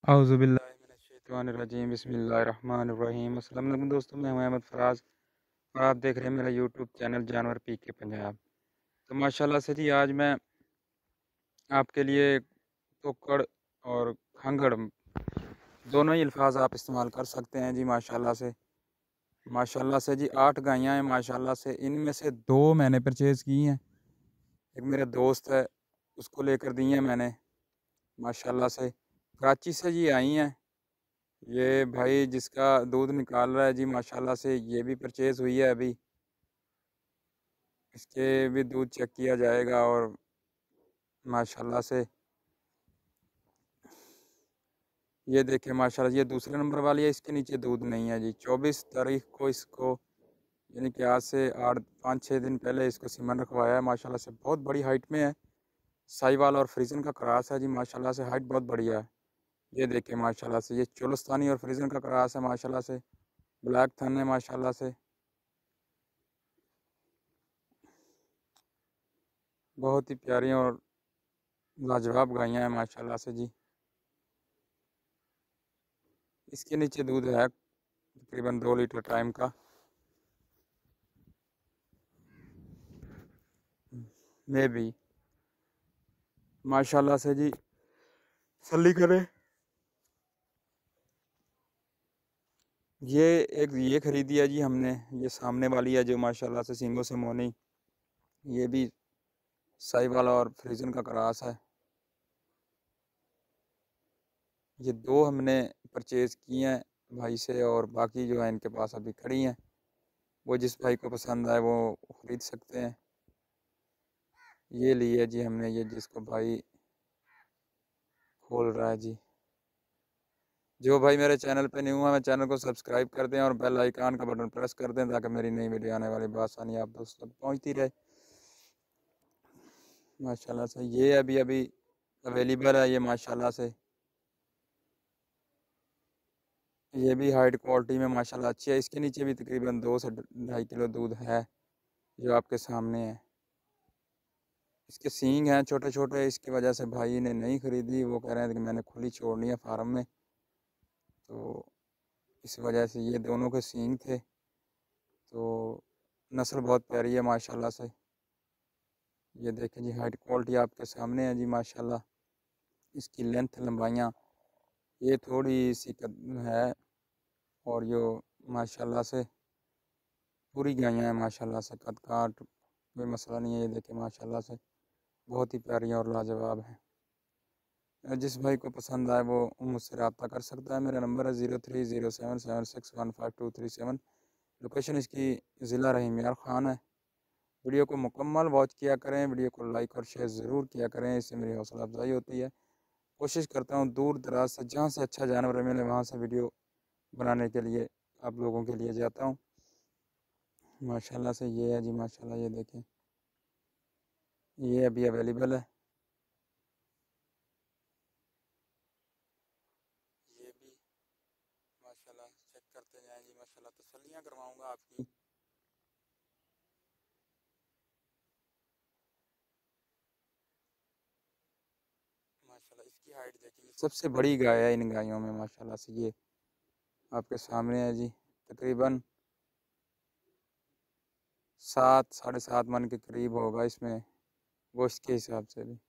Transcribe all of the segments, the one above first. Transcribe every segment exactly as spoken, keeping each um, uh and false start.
औज़ुबिल्लाहिमिनश्शैतानिर्रजीम बिस्मिल्लाहिर्रहमानिर्रहीम। अस्सलाम वालेकुम दोस्तों, मैं हूं अहमद फराज और आप देख रहे हैं मेरा यूट्यूब चैनल जानवर पी के पंजाब। तो माशाल्लाह से जी आज मैं आपके लिए तोकड़ और खंगड़ दोनों ही अल्फाज आप इस्तेमाल कर सकते हैं जी। माशाल्लाह से माशाल्लाह से जी आठ गायें हैं माशाल्लाह से, इनमें से दो मैंने परचेज़ की हैं। एक मेरा दोस्त है, उसको लेकर दी हैं मैंने। माशाल्लाह से कराची से जी आई हैं। ये भाई जिसका दूध निकाल रहा है जी माशाल्लाह से, ये भी परचेज़ हुई है अभी। इसके भी दूध चेक किया जाएगा और माशाल्लाह से ये देखिए माशाल्लाह ये दूसरे नंबर वाली है, इसके नीचे दूध नहीं है जी। चौबीस तारीख को इसको यानी कि आज से आठ पाँच छः दिन पहले इसको सीमन रखवाया है। माशाल्लाह से बहुत बड़ी हाइट में है, साहिवाल और फ्रीजन का क्रॉस है जी। माशाल्लाह से हाइट बहुत बढ़िया है। ये देखिए माशाल्लाह से ये चोलस्तानी और फ्रीजन का क्रॉस है माशाल्लाह से। ब्लैक थन है माशाल्लाह से। बहुत ही प्यारी और लाजवाब गायें हैं माशाल्लाह से जी। इसके नीचे दूध है तकरीबन दो लीटर टाइम का। में भी माशाल्लाह से जी सल्ली करे। ये एक ये खरीदी है जी हमने, ये सामने वाली है जो माशाल्लाह से सींगों से मोनी, ये भी साहिवाल और फ्रीजन का क्रॉस है। ये दो हमने परचेज़ किए हैं भाई से और बाकी जो है इनके पास अभी खड़ी हैं। वो जिस भाई को पसंद आए वो ख़रीद सकते हैं। ये ली है जी हमने, ये जिसको भाई खोल रहा है जी। जो भाई मेरे चैनल पे न्यू है, मैं चैनल को सब्सक्राइब कर दें और बेल आइकन का बटन प्रेस कर दें ताकि मेरी नई वीडियो आने वाली बआसानी आप दोस्तों तक पहुंचती रहे। माशाल्लाह से ये अभी अभी अवेलेबल है ये माशाल्लाह से। ये भी हाइट क्वालिटी में माशाल्लाह अच्छी है। इसके नीचे भी तकरीबन दो से ढाई किलो दूध है जो आपके सामने है। इसके सींग हैं छोटे छोटे, इसकी वजह से भाई ने नहीं ख़रीदी। वो कह रहे हैं कि मैंने खुली छोड़नी है फार्म में, तो इस वजह से ये दोनों के सींग थे। तो नस्ल बहुत प्यारी है माशाल्लाह से। ये देखें जी हाइट क्वालिटी आपके सामने है जी माशाल्लाह। इसकी लेंथ लंबाइयाँ ये थोड़ी सी कद है और यो माशाल्लाह से पूरी गायें हैं माशाल्लाह से। कद काठ कोई मसला नहीं है। ये देखें माशाल्लाह से बहुत ही प्यारी और लाजवाब है। जिस भाई को पसंद आए वो मुझसे रब्ता कर सकता है। मेरा नंबर है zero three zero seven seven six one five two three seven. Location इसकी ज़िला रहीम यार ख़ान है। वीडियो को मुकम्मल वॉच किया करें, वीडियो को लाइक और शेयर ज़रूर किया करें, इससे मेरी हौसला अफजाई होती है। कोशिश करता हूँ दूर दराज से जहाँ से अच्छा जानवर मिले वहाँ से वीडियो बनाने के लिए आप लोगों के लिए जाता हूँ। माशाल्लाह से ये है जी माशाल्लाह। ये देखें ये अभी अवेलेबल है। ये भी माशाल्लाह चेक करते जाएं जी माशाल्लाह। तसल्लियाँ करवाऊँगा आपकी। माशाल्लाह इसकी हाइट देखिए, सबसे बड़ी गाय है इन गायों में माशाल्लाह से। ये आपके सामने है जी। तकरीबन सात साढ़े सात मन के करीब होगा इसमें गोश्त के हिसाब से भी।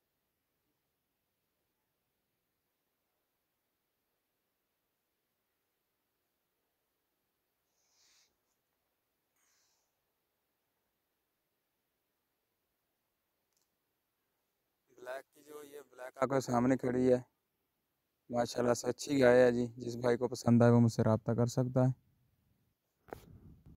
ब्लैक की जो ये ब्लैक आपके सामने खड़ी है माशाल्लाह से अच्छी गाय है जी। जिस भाई को पसंद आए वो मुझसे रब्ता कर सकता है।